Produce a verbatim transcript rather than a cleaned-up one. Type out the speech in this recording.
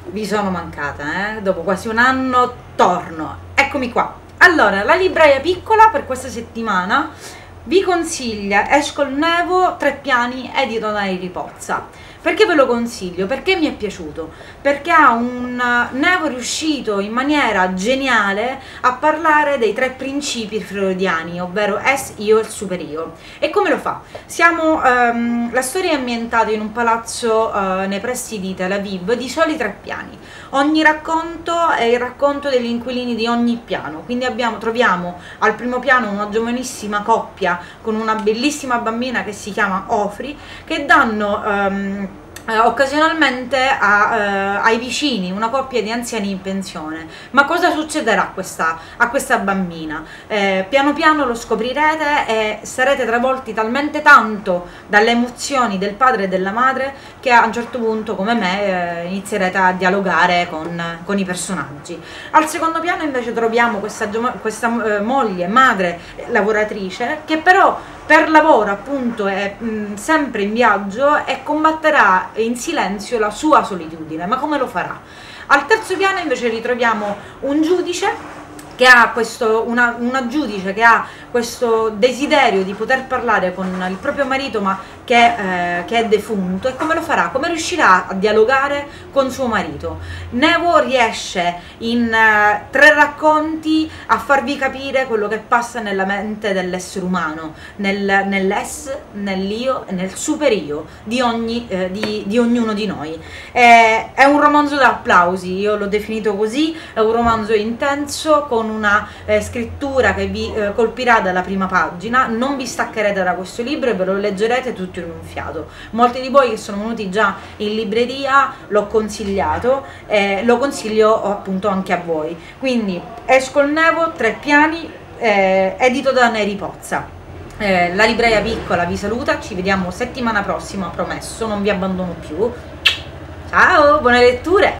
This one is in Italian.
vi sono mancata, eh? Dopo quasi un anno torno, eccomi qua. Allora, la libraia piccola per questa settimana vi consiglia Escol Nevo, Tre Piani, edito da Enri Pozza. Perché ve lo consiglio? Perché mi è piaciuto? Perché ha un Nevo riuscito in maniera geniale a parlare dei tre principi freudiani, ovvero es, io e il superio. E come lo fa? Siamo, um, la storia è ambientata in un palazzo uh, nei pressi di Tel Aviv di soli tre piani. Ogni racconto è il racconto degli inquilini di ogni piano, quindi abbiamo, troviamo al primo piano una giovanissima coppia con una bellissima bambina che si chiama Ofri, che danno um, eh, occasionalmente a, eh, ai vicini, una coppia di anziani in pensione. Ma cosa succederà a questa, a questa bambina? Eh, piano piano lo scoprirete e sarete travolti talmente tanto dalle emozioni del padre e della madre che a un certo punto, come me, eh, inizierete a dialogare con, con i personaggi. Al secondo piano invece troviamo questa, questa eh, moglie, madre, lavoratrice, che però per lavoro appunto è mh, sempre in viaggio e combatterà in silenzio la sua solitudine. Ma come lo farà? Al terzo piano invece ritroviamo un giudice che ha questo, una, una giudice che ha questo desiderio di poter parlare con il proprio marito ma che, eh, che è defunto. E come lo farà? Come riuscirà a dialogare con suo marito? Nevo riesce in eh, tre racconti a farvi capire quello che passa nella mente dell'essere umano, nel, nell'es, nell'io e nel superio di, ogni, eh, di, di ognuno di noi. È, è un romanzo da applausi, io l'ho definito così, è un romanzo intenso con una eh, scrittura che vi eh, colpirà dalla prima pagina. Non vi staccherete da questo libro e ve lo leggerete tutto in un fiato. Molti di voi che sono venuti già in libreria l'ho consigliato e lo consiglio appunto anche a voi. Quindi Escol Nevo, Tre Piani, eh, edito da Enri Pozza. Eh, la libraia piccola vi saluta, ci vediamo settimana prossima, promesso, non vi abbandono più. Ciao, buone letture!